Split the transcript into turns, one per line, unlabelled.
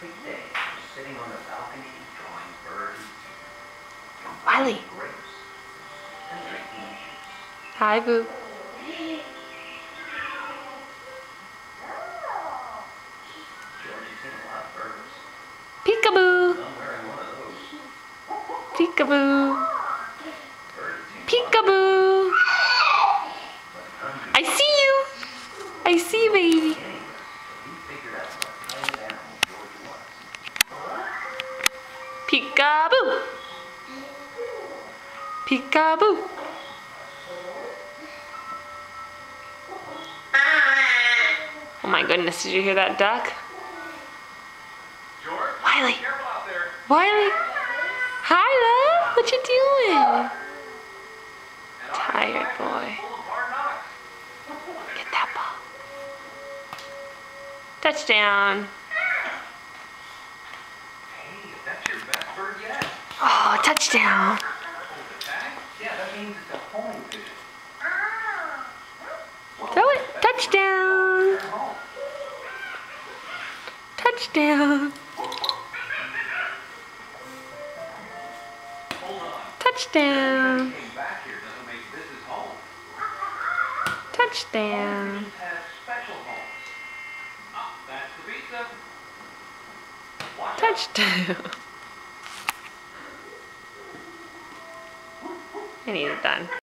perfect day, sitting on the balcony, drawing birds,
Wiley.
grapes, and drinking juice.
Hi, Boo.
George, you've seen a lot of birds.
Peekaboo.
I'm wearing one of those.
Peekaboo.
Bird has seen a lot of
Peekaboo.
but hundreds
I see you. I see you, baby.
anyway, so he figured out what kind of animal George was.
Peekaboo. Peekaboo. Oh my goodness, did you hear that duck?
George,
Wiley.
careful out there.
Wiley. Hi, love. What you doing?
And our
Tired
life is
boy.
full of hard knocks.
Get that ball. Touchdown.
Hey, if that's your best bird yet.
Oh, touchdown.
Hold the tag.
Yeah, that means it's a home pigeon.
Throw it. Touchdown.
They're home.
Touchdown.
Hold on.
Touchdown.
Came back here doesn't make this his home.
Touchdown.
Pigeons have special homes. Oh, that's the pizza. Watch out.
Touchdown. I need it done.